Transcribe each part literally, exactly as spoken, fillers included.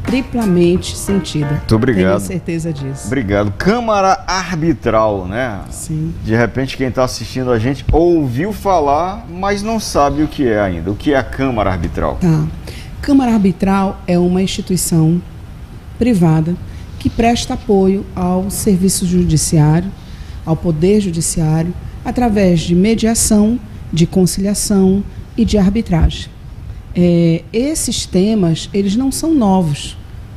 triplamente sentida. Muito obrigado. Tenho certeza disso. Obrigado. Câmara Arbitral, né? Sim. De repente quem está assistindo a gente ouviu falar, mas não sabe o que é ainda. O que é a Câmara Arbitral? Tá. Câmara Arbitral é uma instituição privada que presta apoio ao serviço judiciário, ao poder judiciário, através de mediação, de conciliação e de arbitragem. É, esses temas, eles não são novos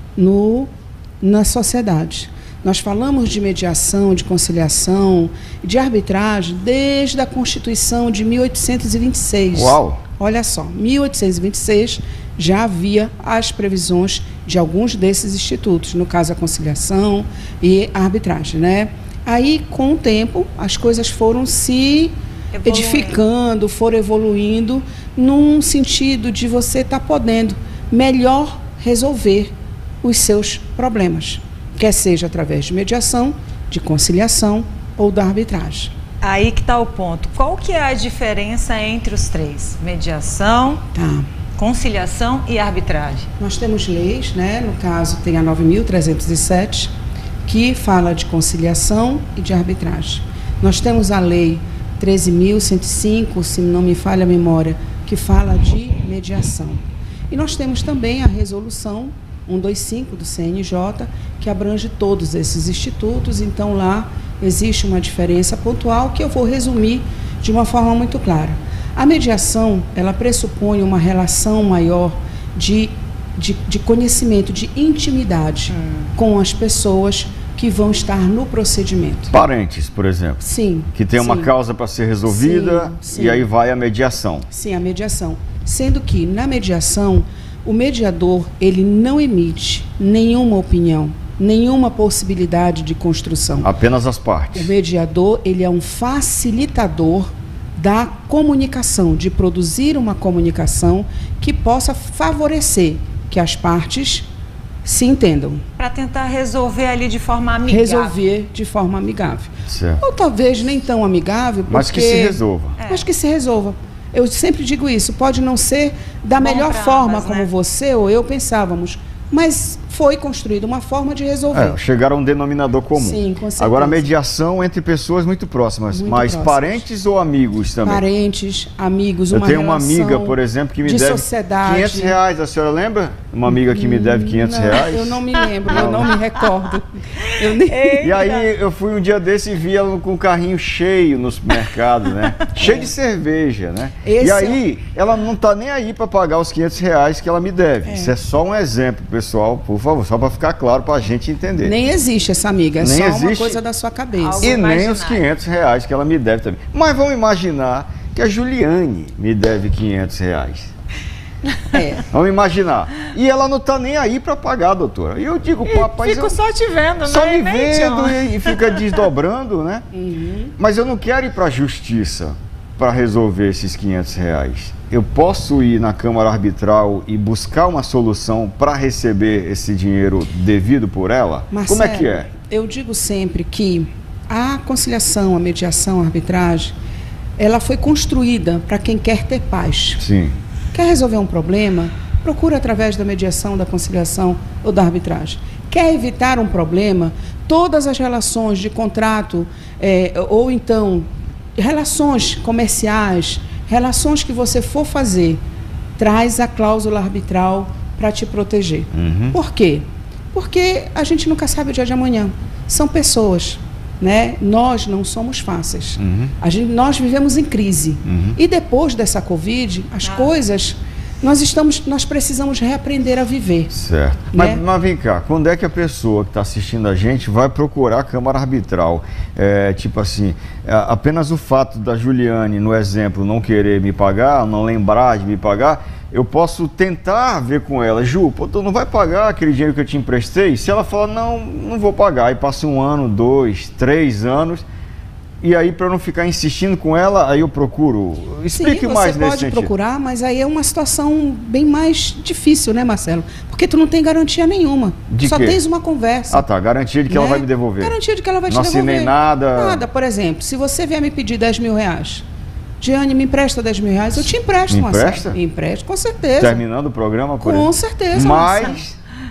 no, na sociedade. Nós falamos de mediação, de conciliação, de arbitragem desde a Constituição de mil oitocentos e vinte e seis. Uau! Olha só, mil oitocentos e vinte e seis já havia as previsões de alguns desses institutos, no caso a conciliação e a arbitragem, né? Aí, com o tempo, as coisas foram se Evoluindo. edificando, foram evoluindo num sentido de você estar tá podendo melhor resolver os seus problemas, quer seja através de mediação, de conciliação ou da arbitragem. Aí que está o ponto. Qual que é a diferença entre os três? Mediação, tá. conciliação e arbitragem. Nós temos leis, né? No caso tem a nove mil trezentos e sete, que fala de conciliação e de arbitragem. Nós temos a lei treze mil cento e cinco, se não me falha a memória, que fala de mediação. E nós temos também a resolução cento e vinte e cinco do C N J, que abrange todos esses institutos. Então lá existe uma diferença pontual que eu vou resumir de uma forma muito clara. A mediação, ela pressupõe uma relação maior de, de, de conhecimento, de intimidade hum. com as pessoas que vão estar no procedimento. Parentes, por exemplo. Sim. Que tem uma sim. causa para ser resolvida sim, sim. e aí vai a mediação. Sim, a mediação. Sendo que na mediação, o mediador, ele não emite nenhuma opinião, nenhuma possibilidade de construção. Apenas as partes. O mediador, ele é um facilitador da comunicação, de produzir uma comunicação que possa favorecer que as partes se entendam. Para tentar resolver ali de forma amigável. Resolver de forma amigável. Certo. Ou talvez nem tão amigável, porque... Mas que se resolva. É. Mas que se resolva. Eu sempre digo isso, pode não ser da Bom melhor forma ambas, como né? você ou eu pensávamos, mas foi construída uma forma de resolver. É, chegar a um denominador comum. Sim, com certeza. Agora, a mediação entre pessoas muito próximas, Muito mas próximas. parentes ou amigos também? Parentes, amigos, uma Eu tenho uma relação amiga, por exemplo, que me de deve sociedade. quinhentos reais, a senhora lembra? Uma amiga que me deve quinhentos Não, reais. eu não me lembro, eu não me recordo. Eu nem... E aí eu fui um dia desse e vi ela com um carrinho cheio no supermercado, né? Cheio É. de cerveja, né? Esse e aí é... ela não tá nem aí para pagar os quinhentos reais que ela me deve. É. Isso é só um exemplo, pessoal, por favor, só para ficar claro para a gente entender. Nem existe essa amiga, é Nem só existe. uma coisa da sua cabeça. Algo E nem imaginário. os quinhentos reais que ela me deve também. Mas vamos imaginar que a Juliane me deve quinhentos reais. É. Vamos imaginar. E ela não tá nem aí para pagar, doutora. E eu digo, papai, Fico eu só te vendo, só né? me Nem te amo. vendo e, e fica desdobrando, né? Uhum. Mas eu não quero ir para a justiça para resolver esses quinhentos reais. Eu posso ir na Câmara Arbitral e buscar uma solução para receber esse dinheiro devido por ela? Marcelo, Como é que é? Eu digo sempre que a conciliação, a mediação, a arbitragem, ela foi construída para quem quer ter paz. Sim. Quer resolver um problema? Procura através da mediação, da conciliação ou da arbitragem. Quer evitar um problema? Todas as relações de contrato, é, ou então relações comerciais, relações que você for fazer, traz a cláusula arbitral para te proteger. Uhum. Por quê? Porque a gente nunca sabe o dia de amanhã. São pessoas, né? Nós não somos fáceis. Uhum. A gente, nós vivemos em crise. Uhum. E depois dessa Covid, as Ah. coisas, nós, estamos, nós precisamos reaprender a viver. Certo. Né? Mas, mas vem cá, quando é que a pessoa que está assistindo a gente vai procurar a Câmara Arbitral? É, tipo assim, é, apenas o fato da Juliane, no exemplo, não querer me pagar, não lembrar de me pagar, eu posso tentar ver com ela, Ju, pô, tu não vai pagar aquele dinheiro que eu te emprestei? Se ela falar, não, não vou pagar, aí passa um ano, dois, três anos, e aí para eu não ficar insistindo com ela, aí eu procuro. Explique Sim, mais você nesse pode sentido. procurar, mas aí é uma situação bem mais difícil, né, Marcelo? Porque tu não tem garantia nenhuma. De Só quê? tens uma conversa. Ah tá, garantia de que né? ela vai me devolver. Garantia de que ela vai te Não devolver. assinei nada. Nada, por exemplo, se você vier me pedir dez mil reais, Diane, me empresta dez mil reais, eu te empresto, Me Marcelo. empresta? Empresto, com certeza. Terminando o programa, por Com exemplo. certeza, Mas Marcelo.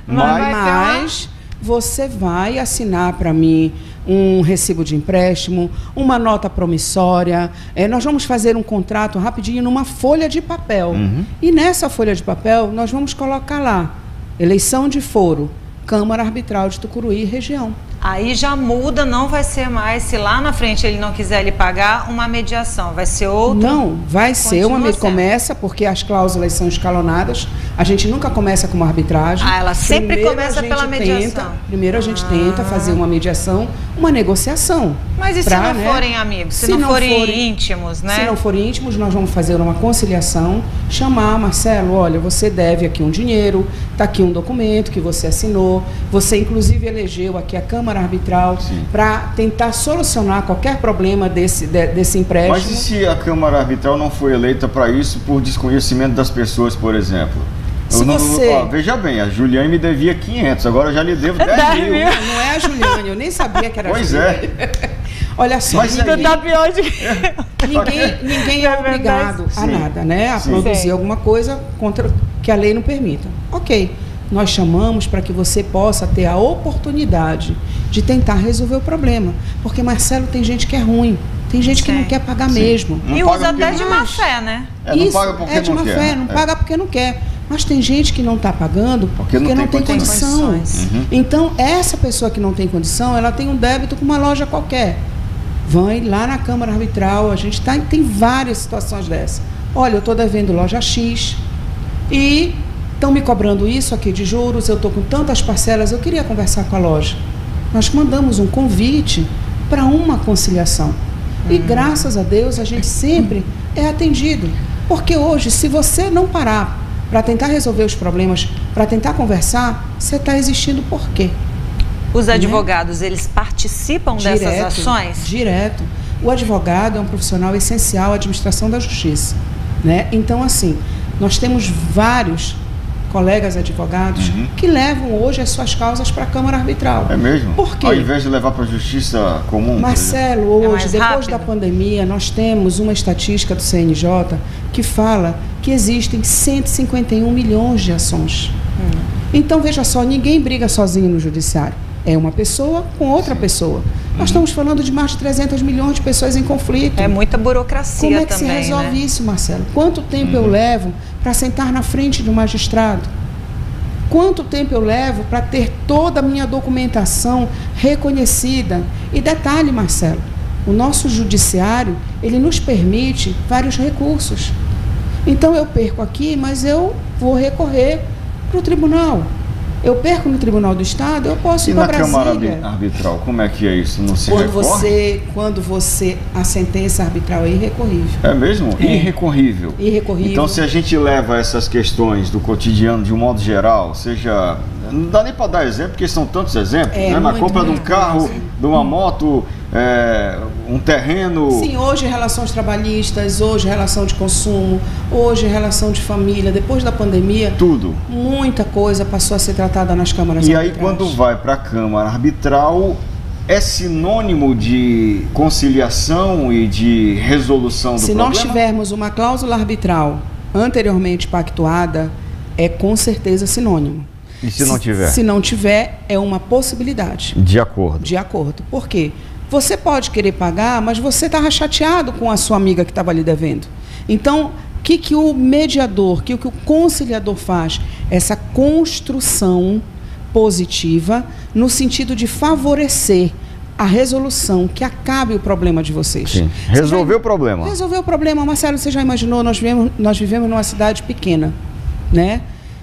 Mas, mas você vai assinar para mim um recibo de empréstimo, uma nota promissória. É, nós vamos fazer um contrato rapidinho numa folha de papel. Uhum. E nessa folha de papel, nós vamos colocar lá, eleição de foro, Câmara Arbitral de Tucuruí, região. Aí já muda, não vai ser mais, se lá na frente ele não quiser lhe pagar, uma mediação, vai ser outra? Não, vai ser uma mediação. Começa, porque as cláusulas são escalonadas, a gente nunca começa com uma arbitragem. Ah, ela sempre primeiro começa pela mediação. Tenta, primeiro a gente ah. tenta fazer uma mediação, uma negociação. Mas e pra, se não né, forem amigos, se, se não, não forem, forem íntimos, né? Se não forem íntimos, nós vamos fazer uma conciliação, chamar, Marcelo, olha, você deve aqui um dinheiro, está aqui um documento que você assinou, você inclusive elegeu aqui a Câmara Arbitral para tentar solucionar qualquer problema desse, de, desse empréstimo. Mas e se a Câmara Arbitral não foi eleita para isso por desconhecimento das pessoas, por exemplo? Se não, você... ó, veja bem, a Juliane me devia quinhentos, agora eu já lhe devo dez mil. Não é a Juliane, eu nem sabia que era pois a Juliane. Pois é. Olha só, Mas ninguém, tá pior de... ninguém, ninguém é obrigado a Sim. nada, né? A Sim. produzir Sim. alguma coisa contra que a lei não permita. Ok, nós chamamos para que você possa ter a oportunidade de tentar resolver o problema. Porque, Marcelo, tem gente que é ruim, tem gente que Sim. não quer pagar Sim. mesmo. Não e paga usa até porque de não- má fé, né? É, não Isso paga porque é de não má quer, fé, né? não É. paga porque não quer. Mas tem gente que não está pagando porque, Porque não tem tem condições. condição. Condições. Uhum. Então, essa pessoa que não tem condição, ela tem um débito com uma loja qualquer. Vai lá na Câmara Arbitral, a gente tá, tem várias situações dessas. Olha, eu estou devendo loja X e estão me cobrando isso aqui de juros, eu estou com tantas parcelas, eu queria conversar com a loja. Nós mandamos um convite para uma conciliação. E graças a Deus a gente sempre é atendido. Porque hoje, se você não parar para tentar resolver os problemas, para tentar conversar, você está existindo por quê? Os advogados, eles participam dessas Direto, ações? Direto. O advogado é um profissional essencial à administração da justiça, né? Então, assim, nós temos vários colegas advogados Uhum. que levam hoje as suas causas para a Câmara Arbitral. É mesmo? Por quê? Ao invés de levar para a justiça comum? Marcelo, É hoje, mais depois rápido? da pandemia, nós temos uma estatística do C N J que fala que existem cento e cinquenta e um milhões de ações. Hum. Então, veja só, ninguém briga sozinho no judiciário. É uma pessoa com outra Sim. pessoa. Nós Uhum. estamos falando de mais de trezentos milhões de pessoas em conflito. É muita burocracia Como é que também, se resolve né? isso, Marcelo? Quanto tempo Uhum. eu levo para sentar na frente de um magistrado? Quanto tempo eu levo para ter toda a minha documentação reconhecida? E detalhe, Marcelo, o nosso judiciário, ele nos permite vários recursos. Então eu perco aqui, mas eu vou recorrer para o tribunal. Eu perco no Tribunal do Estado, eu posso E ir na para Câmara Brasília. Arbitral, como é que é isso? Não se Quando recorre? você, quando você, a sentença arbitral é irrecorrível. É mesmo? É. Irrecorrível. Irrecorrível. Então, se a gente leva essas questões do cotidiano de um modo geral, seja... Não dá nem para dar exemplo, porque são tantos exemplos, É, né? Na muito, compra de um muito, carro, sim. de uma moto, é, um terreno... Sim, hoje relações trabalhistas, hoje relação de consumo, hoje relação de família. Depois da pandemia, Tudo. muita coisa passou a ser tratada nas câmaras E aí, arbitrais. quando vai para a Câmara Arbitral, é sinônimo de conciliação e de resolução do Se problema? nós tivermos uma cláusula arbitral anteriormente pactuada, é com certeza sinônimo. E se não tiver? Se não tiver, é uma possibilidade De acordo. de acordo. Por quê? Você pode querer pagar, mas você estava chateado com a sua amiga que estava lhe devendo. Então, o que, que o mediador, o que, que o conciliador faz? Essa construção positiva no sentido de favorecer a resolução, que acabe o problema de vocês. Sim. Você Resolver já- o problema. Resolver o problema. Marcelo, você já imaginou, nós vivemos, nós vivemos numa cidade pequena, né?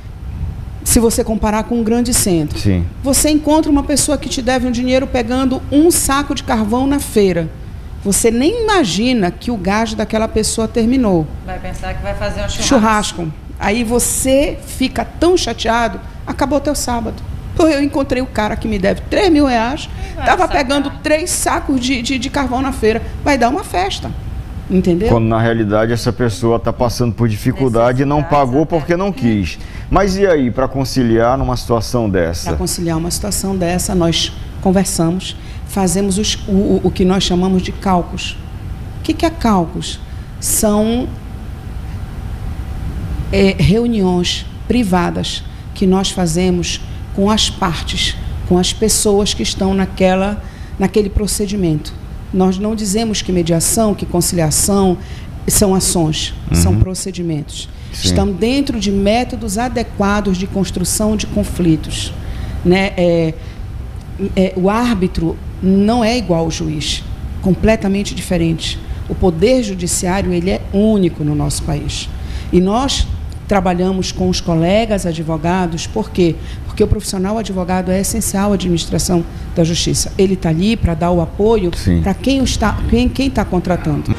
Se você comparar com um grande centro. Sim. Você encontra uma pessoa que te deve um dinheiro pegando um saco de carvão na feira. Você nem imagina que o gás daquela pessoa terminou. Vai pensar que vai fazer um churrasco. Churrasco. Aí você fica tão chateado, acabou teu sábado. Pô, eu encontrei o cara que me deve três mil reais, Vai estava sacar. pegando três sacos de, de, de carvão na feira. Vai dar uma festa. Entendeu? Quando na realidade essa pessoa está passando por dificuldade e não Necessidades pagou até. porque não quis. Mas e aí, para conciliar numa situação dessa? Para conciliar uma situação dessa, nós conversamos, fazemos os, o, o, o que nós chamamos de cálculos. O que, que é cálculos? São é, reuniões privadas que nós fazemos com as partes, com as pessoas que estão naquela, naquele procedimento. Nós não dizemos que mediação, que conciliação são ações, uhum. são procedimentos. Sim. Estão dentro de métodos adequados de construção de conflitos. Né? É, é, o árbitro não é igual ao juiz, completamente diferente. O poder judiciário ele é único no nosso país. E nós trabalhamos com os colegas advogados, por quê? Porque o profissional advogado é essencial à administração da justiça. Ele está ali para dar o apoio para quem está quem, quem está contratando.